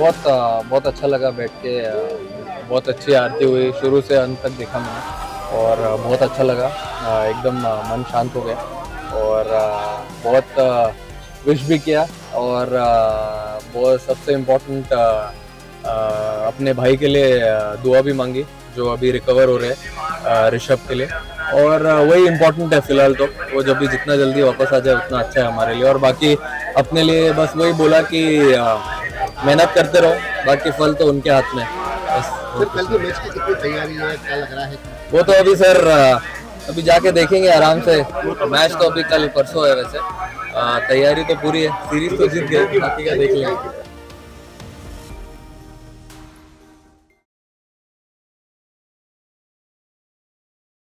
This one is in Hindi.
बहुत अच्छा लगा बैठ के। बहुत अच्छी आरती हुई, शुरू से अंत तक देखा मैंने और बहुत अच्छा लगा। एकदम मन शांत हो गया और बहुत विश भी किया और बहुत सबसे इम्पोर्टेंट अपने भाई के लिए दुआ भी मांगी जो अभी रिकवर हो रहे हैं, ऋषभ के लिए। और वही इम्पोर्टेंट है फिलहाल तो। वो जब भी जितना जल्दी वापस आ जाए उतना अच्छा है हमारे लिए। और बाकी अपने लिए बस वही बोला कि मेहनत करते रहो, बाकी फल तो उनके हाथ में है। बस सर कल के मैच की कितनी तैयारी है, क्या लग रहा है? वो तो अभी सर अभी जाके देखेंगे आराम से। मैच तो अभी कल परसों है वैसे। तैयारी तो पूरी है, सीरीज तो जीत गए, बाकी का देख लेंगे।